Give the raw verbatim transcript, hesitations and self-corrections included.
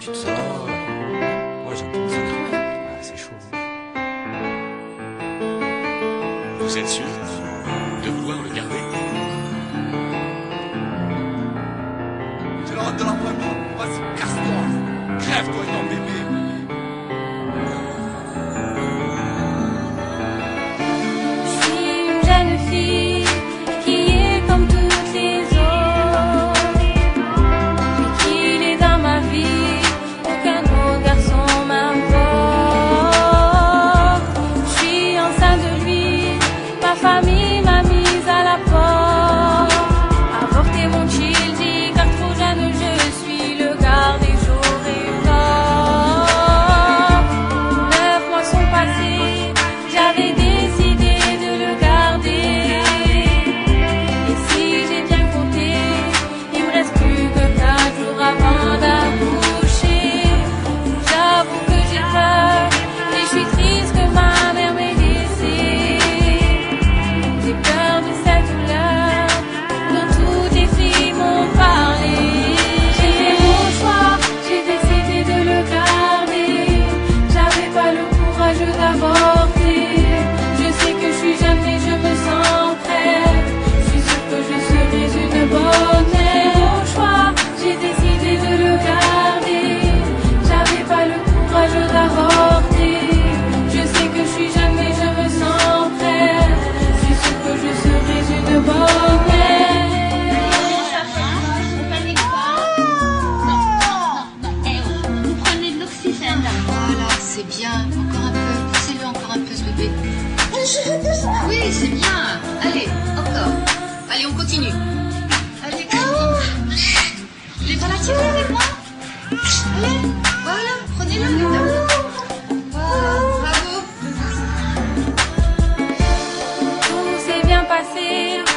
Puis tout ça, euh, moi j'aime trop ça. Ah, c'est chaud. Vous êtes sûr de vouloir le garder? J'ai la hâte de l'entraînement. Vas-y, casse-toi. Crève-toi, énorme bébé. Je suis une jeune fille qui est comme toutes les autres, mais qu'il est dans ma vie, aucun autre garçon m'importe. Je suis enceinte de lui, ma famille m'a mise à la porte. Avorter mon chill dit car trop jeune je suis le garder jour et tard. Neuf mois sont passés, j'avais décidé de le garder. Et si j'ai bien compté, il me reste plus que quatre jours avant d'accoucher. J'avoue que j'ai peur et je suis triste que ma mère m'ait laissée. J'ai peur de cette douleur dont tous tes filles m'ont parlé. J'ai fait mon choix, j'ai décidé de le garder. J'avais pas le courage d'avorter. Je sais que je suis jeune mais je me sens prête. Je suis sûre que je serai une bonne mère. J'ai fait mon choix, j'ai décidé de le garder. J'avais pas le courage d'avorter. Je sais que je suis jeune mais je me sens prête. Je suis sûre que je serai une bonne mère. On panique pas. Non, non, non, non. Eh oh, vous prenez de l'oxygène. Voilà, c'est bien. Encore un peu. Poussez-le encore un peu, ce bébé. Oui, c'est bien. Allez, encore. Allez, on continue. Allez, il est pas là, tu veux avec moi? Allez, voilà, prenez-le. Voilà, bravo. Tout s'est bien passé.